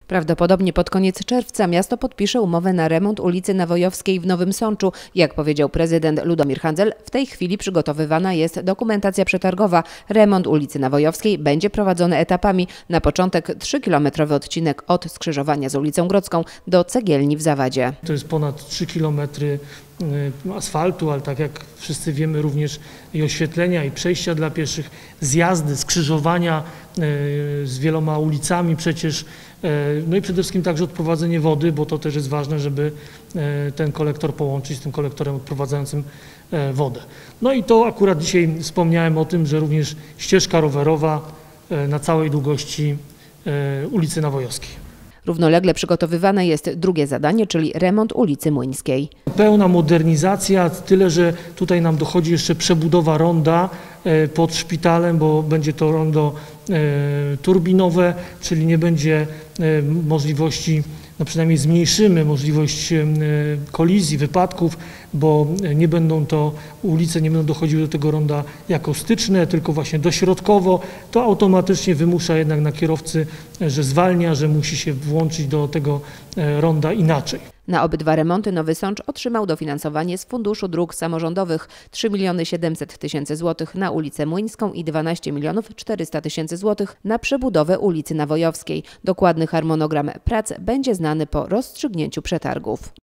Prawdopodobnie pod koniec czerwca miasto podpisze umowę na remont ulicy Nawojowskiej w Nowym Sączu. Jak powiedział prezydent Ludomir Handzel, w tej chwili przygotowywana jest dokumentacja przetargowa. Remont ulicy Nawojowskiej będzie prowadzony etapami. Na początek 3-kilometrowy odcinek od skrzyżowania z ulicą Grodzką do Cegielni w Zawadzie. To jest ponad 3 kilometry asfaltu, ale tak jak wszyscy wiemy, również i oświetlenia, i przejścia dla pieszych, zjazdy, skrzyżowania z wieloma ulicami przecież, no i przede wszystkim także odprowadzenie wody, bo to też jest ważne, żeby ten kolektor połączyć z tym kolektorem odprowadzającym wodę. No i to akurat dzisiaj wspomniałem o tym, że również ścieżka rowerowa na całej długości ulicy Nawojowskiej. Równolegle przygotowywane jest drugie zadanie, czyli remont ulicy Młyńskiej. Pełna modernizacja, tyle że tutaj nam dochodzi jeszcze przebudowa ronda pod szpitalem, bo będzie to rondo turbinowe, czyli nie będzie możliwości, no przynajmniej zmniejszymy możliwość kolizji, wypadków, bo nie będą to ulice, nie będą dochodziły do tego ronda jako styczne, tylko właśnie dośrodkowo. To automatycznie wymusza jednak na kierowcy, że zwalnia, że musi się włączyć do tego ronda inaczej. Na obydwa remonty Nowy Sącz otrzymał dofinansowanie z Funduszu Dróg Samorządowych 3 700 000 złotych na ulicę Młyńską i 12 400 000 złotych na przebudowę ulicy Nawojowskiej. Dokładny harmonogram prac będzie znany po rozstrzygnięciu przetargów.